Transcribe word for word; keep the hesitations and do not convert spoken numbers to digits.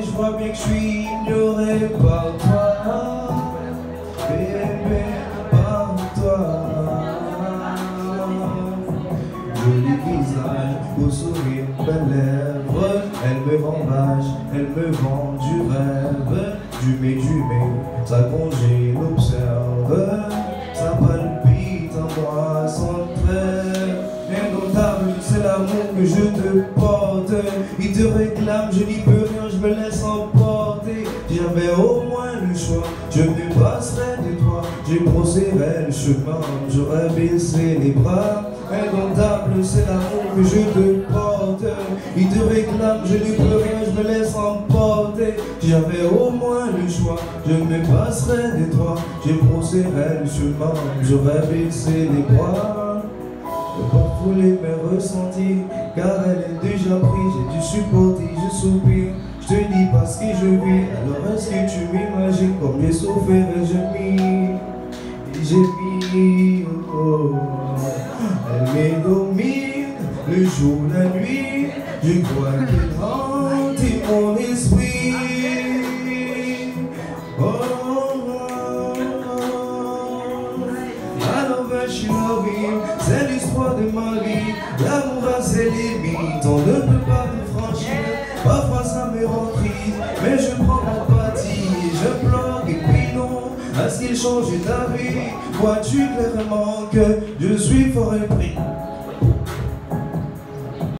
je vois bien que je suis ignoré par toi, bébé, par toi. Joli visage, beau sourire, belles lèvres, elle me rembâche, elle me vend du rêve, du mets, du mets, ça congé, l'observe, ça palpite en moi sans trêve. Indomptable, c'est l'amour que je te porte. Il te réclame, je n'y peux rien, je me laisse emporter. J'avais au moins le choix, je me passerais de toi. J'ai procédé le chemin, j'aurais baissé les bras. Indomptable, c'est l'amour que je te porte. Il te réclame, je n'y peux rien, je me laisse emporter. J'avais au moins le choix, je me passerais de toi. J'ai procédé le chemin, j'aurais baissé les bras. Je peux fouler mes ressentis, car elle est déjà prise, j'ai dû supporter, je soupire. Je te dis pas ce que je vis, alors est-ce que tu m'imagines comme j'ai souffert et j'ai mis, et j'ai mis, oh, oh. Elle me domine, le jour, la nuit, je crois qu'elle hante mon esprit. Oh, je c'est l'histoire de ma vie. L'amour a ses limites, on ne peut pas le franchir. Parfois ça me rend triste, mais je prends mon parti. Je bloque et puis non, à ce qu'il change ta vie. Vois-tu clairement que je suis fort épris.